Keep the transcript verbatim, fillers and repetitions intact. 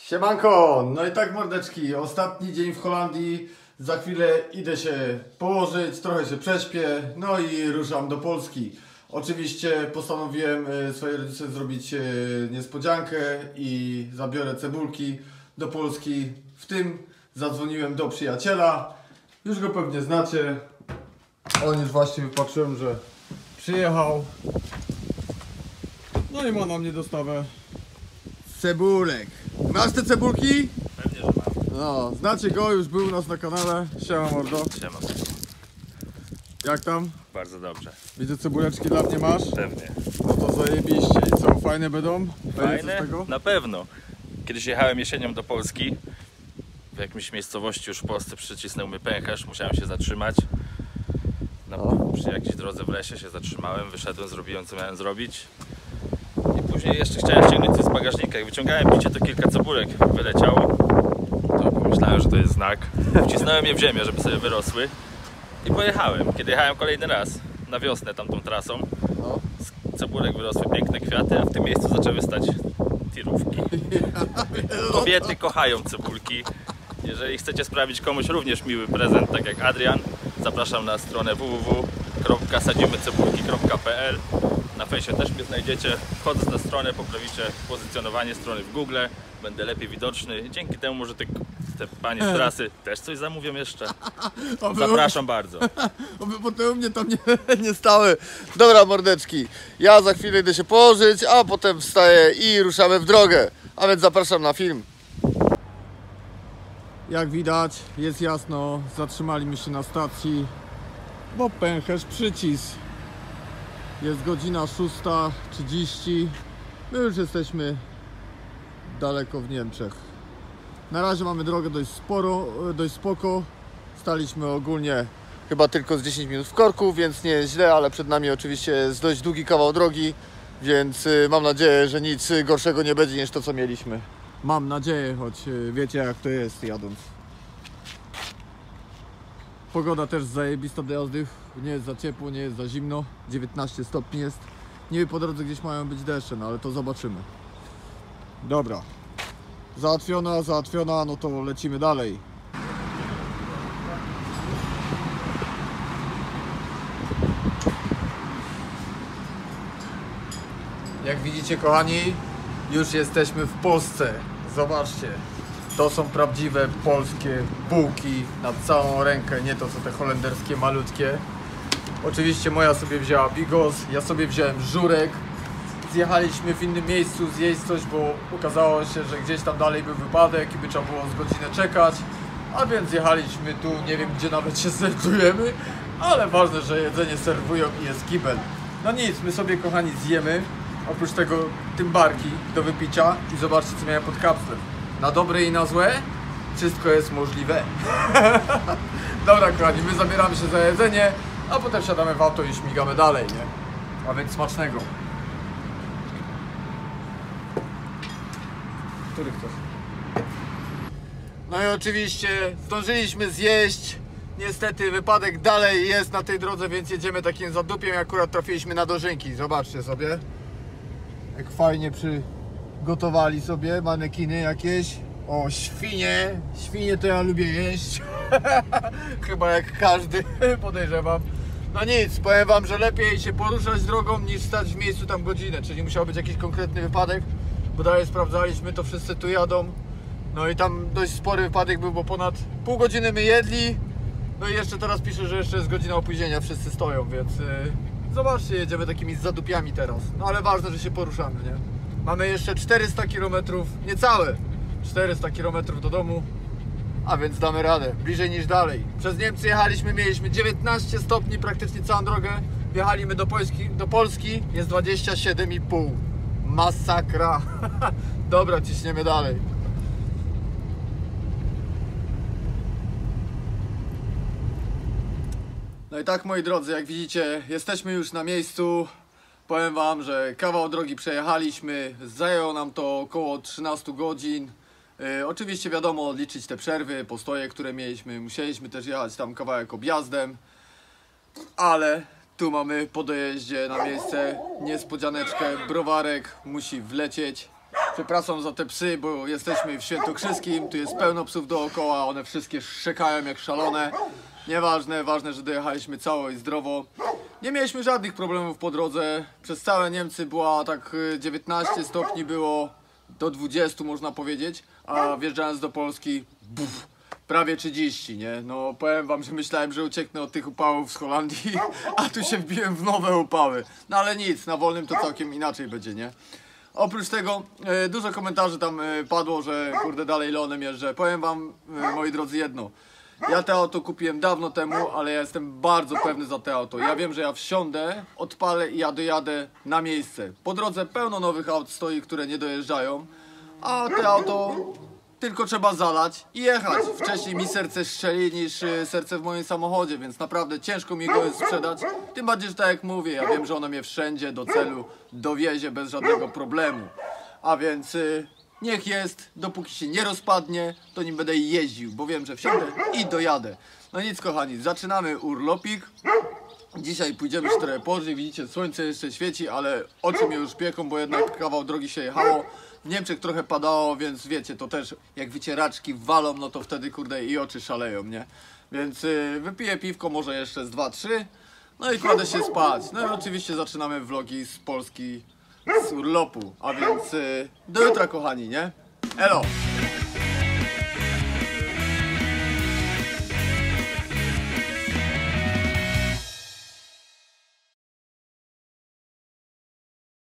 Siemanko, no i tak mordeczki, ostatni dzień w Holandii, za chwilę idę się położyć, trochę się prześpię, no i ruszam do Polski. Oczywiście postanowiłem swojej rodzice zrobić niespodziankę i zabiorę cebulki do Polski. W tym zadzwoniłem do przyjaciela, już go pewnie znacie. On już właśnie wypatrzyłem, że przyjechał. No i ma na mnie dostawę cebulek. Masz te cebulki? Pewnie, że mam. No, znacie go, już był u nas na kanale. Siema mordo. Siema. Jak tam? Bardzo dobrze. Widzę, cebuleczki dla mnie masz? Pewnie. No to zajebiście. I co, fajne będą? Fajne? Tego? Na pewno. Kiedyś jechałem jesienią do Polski. W jakimś miejscowości już w Polsce przycisnął mnie pęcherz, musiałem się zatrzymać. No, no. Przy jakiejś drodze w lesie się zatrzymałem, wyszedłem, zrobiłem co miałem zrobić. I później jeszcze chciałem ściągnąć coś z bagażnika. Jak wyciągałem bicie, to kilka cebulek wyleciało. To pomyślałem, że to jest znak. Wcisnąłem je w ziemię, żeby sobie wyrosły. I pojechałem. Kiedy jechałem kolejny raz na wiosnę tamtą trasą, no. Z cebulek wyrosły piękne kwiaty, a w tym miejscu zaczęły stać tirówki. Kobiety kochają cebulki. Jeżeli chcecie sprawić komuś również miły prezent, tak jak Adrian, zapraszam na stronę w w w kropka sadzimy cebulki kropka p l. Na fejsie też mnie znajdziecie. Wchodząc na stronę poprawicie pozycjonowanie strony w Google. Będę lepiej widoczny. Dzięki temu może te, te panie z trasy też coś zamówią jeszcze. Zapraszam bardzo. Oby potem u mnie tam nie, nie stały. Dobra mordeczki, ja za chwilę idę się położyć, a potem wstaję i ruszamy w drogę. A więc zapraszam na film. Jak widać, jest jasno, zatrzymaliśmy się na stacji, bo pęcherz przycisk. Jest godzina szósta trzydzieści. My już jesteśmy daleko w Niemczech. Na razie mamy drogę dość sporo, dość spoko. Staliśmy ogólnie chyba tylko z dziesięć minut w korku, więc nie jest źle, ale przed nami oczywiście jest dość długi kawał drogi, więc mam nadzieję, że nic gorszego nie będzie niż to, co mieliśmy. Mam nadzieję, choć wiecie, jak to jest jadąc. Pogoda też zajebista do jazdy, nie jest za ciepło, nie jest za zimno, dziewiętnaście stopni jest. Niby po drodze gdzieś mają być deszcze, no ale to zobaczymy. Dobra, załatwiona, załatwiona, no to lecimy dalej. Jak widzicie, kochani, już jesteśmy w Polsce. Zobaczcie, to są prawdziwe polskie bułki na całą rękę, nie to co te holenderskie malutkie. Oczywiście moja sobie wzięła bigos, ja sobie wziąłem żurek. Zjechaliśmy w innym miejscu zjeść coś, bo okazało się, że gdzieś tam dalej był wypadek i by trzeba było z godzinę czekać. A więc jechaliśmy tu, nie wiem gdzie nawet się serwujemy, ale ważne, że jedzenie serwują i jest kibel. No nic, my sobie, kochani, zjemy. Oprócz tego tymbarki do wypicia i zobaczcie, co miałem pod kapslem. Na dobre i na złe wszystko jest możliwe. Dobra, kochani, my zabieramy się za jedzenie, a potem wsiadamy w auto i śmigamy dalej, nie? A więc smacznego. Który chcesz? No i oczywiście zdążyliśmy zjeść. Niestety wypadek dalej jest na tej drodze, więc jedziemy takim zadupiem. Akurat trafiliśmy na dożynki. Zobaczcie sobie, jak fajnie przygotowali sobie manekiny jakieś. O, świnie. Świnie to ja lubię jeść. Chyba jak każdy, podejrzewam. No nic, powiem wam, że lepiej się poruszać drogą niż stać w miejscu tam godzinę. Czyli musiał być jakiś konkretny wypadek, bo dalej sprawdzaliśmy, to wszyscy tu jadą. No i tam dość spory wypadek był, bo ponad pół godziny my jedli. No i jeszcze teraz pisze, że jeszcze jest godzina opóźnienia, wszyscy stoją, więc yy, zobaczcie, jedziemy takimi zadupiami teraz. No ale ważne, że się poruszamy, nie? Mamy jeszcze czterysta kilometrów, niecałe czterysta kilometrów do domu, a więc damy radę, bliżej niż dalej. Przez Niemcy jechaliśmy, mieliśmy dziewiętnaście stopni praktycznie całą drogę. Wjechaliśmy do Polski, do Polski jest dwadzieścia siedem i pół. Masakra. Dobra, ciśniemy dalej. No i tak, moi drodzy, jak widzicie, jesteśmy już na miejscu. Powiem wam, że kawał drogi przejechaliśmy. Zajęło nam to około trzynaście godzin. Yy, oczywiście wiadomo, odliczyć te przerwy, postoje, które mieliśmy. Musieliśmy też jechać tam kawałek objazdem. Ale tu mamy po dojeździe na miejsce niespodzianeczkę. Browarek musi wlecieć. Przepraszam za te psy, bo jesteśmy w Świętokrzyskim, tu jest pełno psów dookoła, one wszystkie szczekają jak szalone. Nieważne, ważne, że dojechaliśmy cało i zdrowo. Nie mieliśmy żadnych problemów po drodze. Przez całe Niemcy była tak dziewiętnaście stopni było do dwudziestu można powiedzieć, a wjeżdżając do Polski buf, prawie trzydzieści, nie? No powiem wam, że myślałem, że ucieknę od tych upałów z Holandii, a tu się wbiłem w nowe upały. No ale nic, na wolnym to całkiem inaczej będzie, nie? Oprócz tego e, dużo komentarzy tam e, padło, że kurde dalej Leonem jeżdżę. Powiem wam, e, moi drodzy, jedno. Ja te auto kupiłem dawno temu, ale ja jestem bardzo pewny za te auto. Ja wiem, że ja wsiądę, odpalę i ja dojadę na miejsce. Po drodze pełno nowych aut stoi, które nie dojeżdżają, a te auto tylko trzeba zalać i jechać. Wcześniej mi serce strzeli niż y, serce w moim samochodzie, więc naprawdę ciężko mi go jest sprzedać. Tym bardziej, że tak jak mówię, ja wiem, że ono mnie wszędzie do celu dowiezie bez żadnego problemu. A więc y, niech jest, dopóki się nie rozpadnie, to nim będę jeździł, bo wiem, że wsiądę i dojadę. No nic kochani, zaczynamy urlopik. Dzisiaj pójdziemy się trochę położyć, widzicie, słońce jeszcze świeci, ale oczy mnie już pieką, bo jednak kawał drogi się jechało. W Niemczech trochę padało, więc wiecie, to też jak wycieraczki walą, no to wtedy kurde i oczy szaleją, nie? Więc yy, wypiję piwko może jeszcze z dwa trzy, no i kładę się spać. No i oczywiście zaczynamy vlogi z Polski, z urlopu, a więc yy, do jutra kochani, nie? Elo!